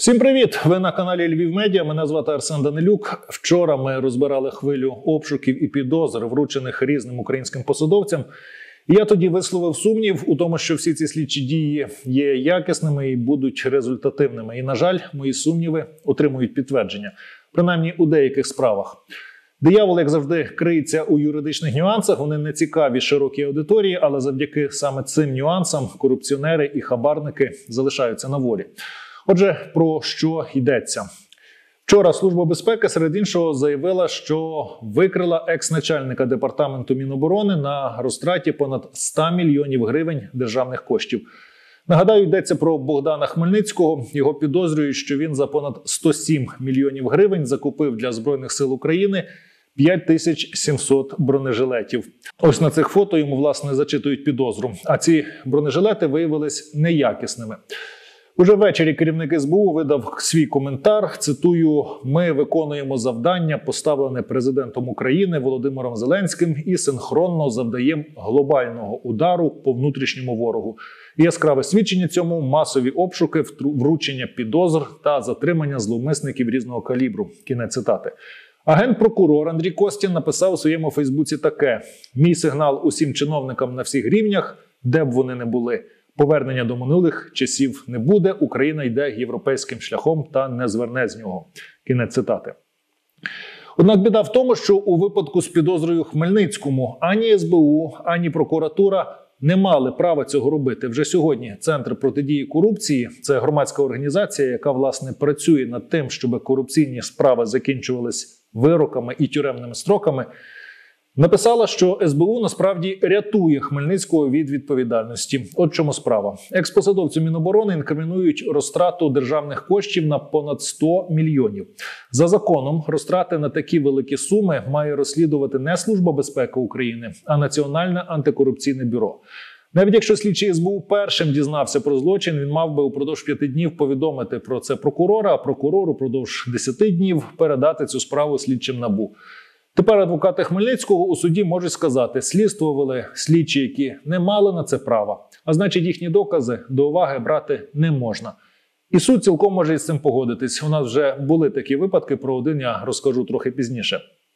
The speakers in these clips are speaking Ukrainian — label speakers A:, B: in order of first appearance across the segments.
A: Всім привіт! Ви на каналі Львів Медіа. Мене звати Арсен Данилюк. Вчора ми розбирали хвилю обшуків і підозр, вручених різним українським посадовцям. І я тоді висловив сумнів у тому, що всі ці слідчі дії є якісними і будуть результативними. І, на жаль, мої сумніви отримують підтвердження. Принаймні у деяких справах. Диявол, як завжди, криється у юридичних нюансах. Вони не цікаві широкій аудиторії, але завдяки саме цим нюансам корупціонери і хабарники залишаються на волі. Отже, про що йдеться? Вчора Служба безпеки, серед іншого, заявила, що викрила екс-начальника департаменту Міноборони на розтраті понад 100 мільйонів гривень державних коштів. Нагадаю, йдеться про Богдана Хмельницького. Його підозрюють, що він за понад 107 мільйонів гривень закупив для Збройних сил України 5700 бронежилетів. Ось на цих фото йому, власне, зачитують підозру. А ці бронежилети виявились неякісними. Уже ввечері керівник СБУ видав свій коментар, цитую: «Ми виконуємо завдання, поставлене президентом України Володимиром Зеленським, і синхронно завдаємо глобального удару по внутрішньому ворогу. І яскраве свідчення цьому – масові обшуки, вручення підозр та затримання зловмисників різного калібру». Кінець цитати. Агент-прокурор Андрій Костін написав у своєму Фейсбуці таке: «Мій сигнал усім чиновникам на всіх рівнях, де б вони не були. Повернення до минулих часів не буде, Україна йде європейським шляхом та не зверне з нього». Кінець цитати. Однак біда в тому, що у випадку з підозрою Хмельницькому ані СБУ, ані прокуратура не мали права цього робити. Вже сьогодні Центр протидії корупції – це громадська організація, яка, власне, працює над тим, щоб корупційні справи закінчувались вироками і тюремними строками, написала, що СБУ насправді рятує Хмельницького від відповідальності. От чому справа. Експосадовцю Міноборони інкримінують розтрату державних коштів на понад 100 мільйонів. За законом, розтрати на такі великі суми має розслідувати не Служба безпеки України, а Національне антикорупційне бюро. Навіть якщо слідчий СБУ першим дізнався про злочин, він мав би упродовж 5 днів повідомити про це прокурора, а прокурор упродовж 10 днів передати цю справу слідчим НАБУ. Тепер адвокати Хмельницького у суді можуть сказати: слідствували слідчі, які не мали на це права, а значить їхні докази до уваги брати не можна. І суд цілком може із цим погодитись. У нас вже були такі випадки, про один я розкажу трохи пізніше.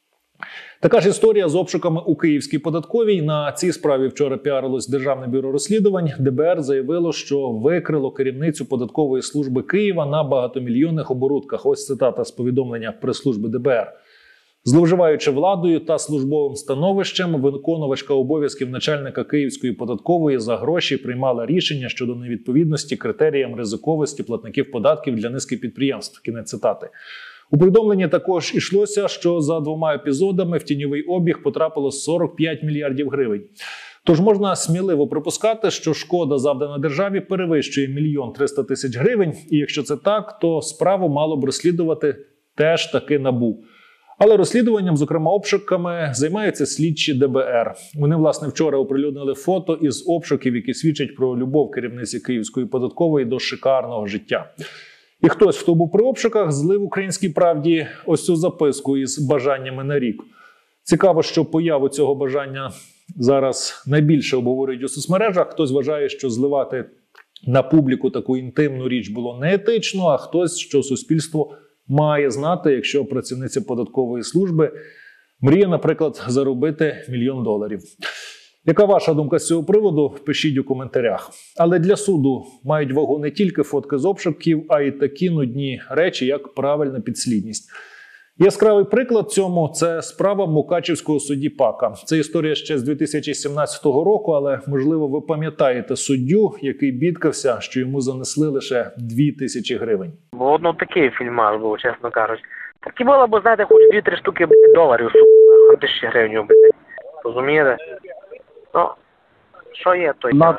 A: Така ж історія з обшуками у Київській податковій. На цій справі вчора піарилось Державне бюро розслідувань. ДБР заявило, що викрило керівницю податкової служби Києва на багатомільйонних оборудках. Ось цитата з повідомлення прес-служби ДБР. Зловживаючи владою та службовим становищем, виконувачка обов'язків начальника Київської податкової за гроші приймала рішення щодо невідповідності критеріям ризиковості платників податків для низки підприємств. Кінець цитати. У повідомленні також йшлося, що за 2 епізодами в тіньовий обіг потрапило 45 мільярдів гривень. Тож можна сміливо припускати, що шкода, завдана державі, перевищує 1 300 000 гривень. І якщо це так, то справу мало б розслідувати теж таки НАБУ. Але розслідуванням, зокрема обшуками, займаються слідчі ДБР. Вони, власне, вчора оприлюднили фото із обшуків, які свідчать про любов керівниці Київської податкової до шикарного життя. І хтось, хто був при обшуках, злив Українській правді ось цю записку із бажаннями на рік. Цікаво, що появу цього бажання зараз найбільше обговорюють у соцмережах. Хтось вважає, що зливати на публіку таку інтимну річ було неетично, а хтось, що суспільство має знати, якщо працівниця податкової служби мріє, наприклад, заробити $1 мільйон. Яка ваша думка з цього приводу? Пишіть у коментарях. Але для суду мають вагу не тільки фотки з обшуків, а й такі нудні речі, як правильна підслідність. Яскравий приклад цьому – це справа Мукачівського судді Пака. Це історія ще з 2017 року, але, можливо, ви пам'ятаєте суддю, який бідкався, що йому занесли лише 2000 гривень.
B: Бо такий фільмаж був, чесно кажучи. Так і було б, знаєте, хоч 2-3 штуки доларів, а 1000 гривень, розумієте? Ну, що є, то є.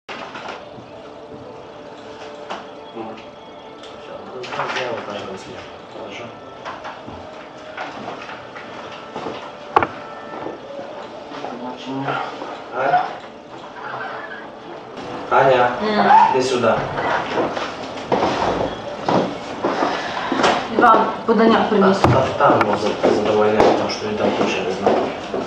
C: Аня, иди сюда.
D: Іван, подання приніс.
C: Там може задовольняти, тому що він там точно не знає.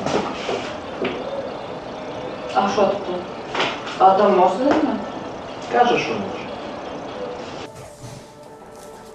D: А що тут? А там можна?
C: Каже, що може.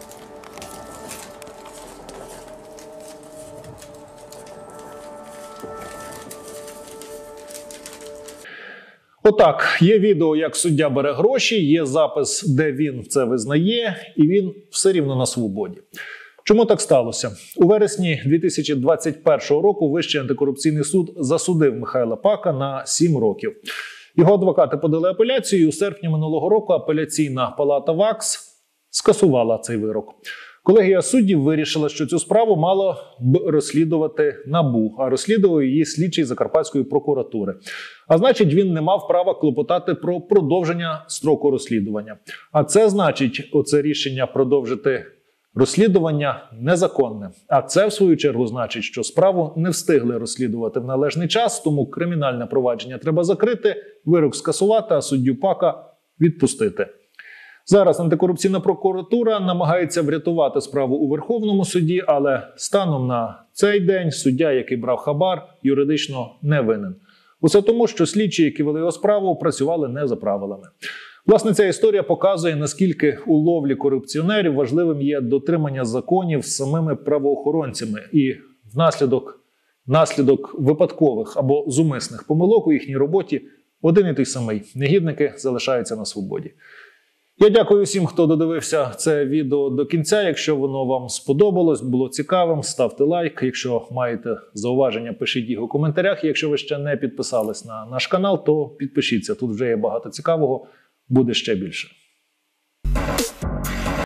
A: Отак, є відео, як суддя бере гроші, є запис, де він це визнає, і він все рівно на свободі. Чому так сталося? У вересні 2021 року Вищий антикорупційний суд засудив Михайла Пака на 7 років. Його адвокати подали апеляцію, і у серпні минулого року апеляційна палата ВАКС скасувала цей вирок. Колегія суддів вирішила, що цю справу мало б розслідувати НАБУ, а розслідував її слідчий Закарпатської прокуратури. А значить, він не мав права клопотати про продовження строку розслідування. А це значить, оце рішення продовжити розслідування незаконне. А це, в свою чергу, значить, що справу не встигли розслідувати в належний час, тому кримінальне провадження треба закрити, вирок скасувати, а суддю Пака відпустити. Зараз антикорупційна прокуратура намагається врятувати справу у Верховному суді, але станом на цей день суддя, який брав хабар, юридично не винен. Усе тому, що слідчі, які вели його справу, працювали не за правилами. Власне, ця історія показує, наскільки у ловлі корупціонерів важливим є дотримання законів самими правоохоронцями. І наслідок випадкових або зумисних помилок у їхній роботі один і той самий. Негідники залишаються на свободі. Я дякую всім, хто додивився це відео до кінця. Якщо воно вам сподобалось, було цікавим, ставте лайк. Якщо маєте зауваження, пишіть їх у коментарях. Якщо ви ще не підписались на наш канал, то підпишіться. Тут вже є багато цікавого, буде ще більше.